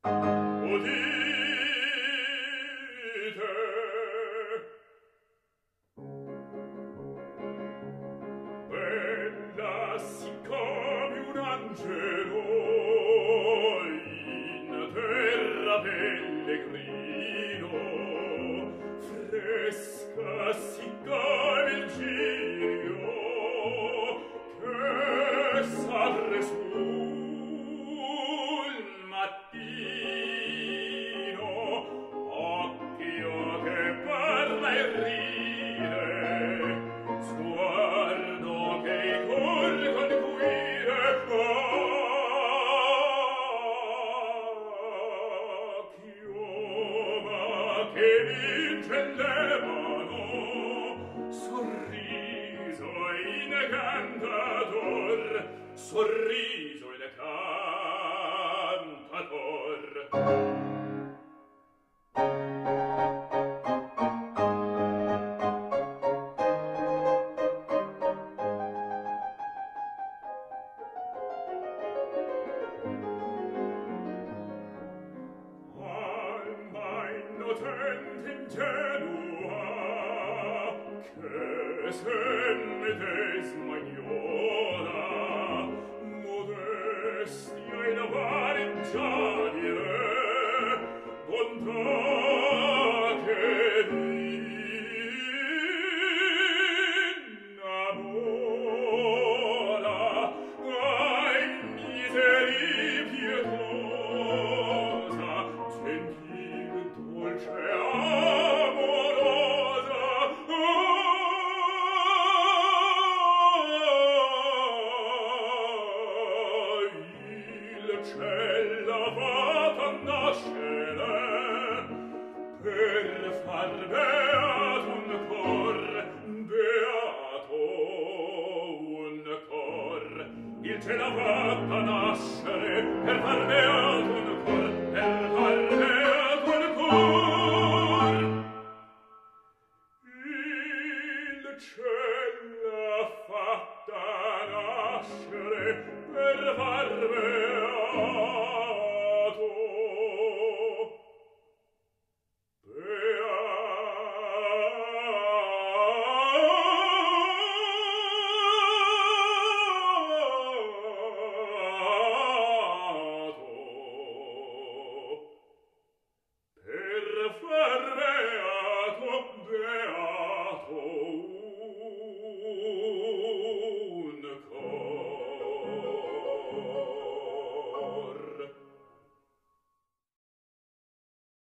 Bella sì come un angelo in terra pellegrino, fresca sì come il giglio che s'apre sul mattino, occhio che parla e ride, sguardo che col conduire, chioma che vince l'evano, sorriso incantator, sorriso il cantator. Alma innocente ingenua, che se medesima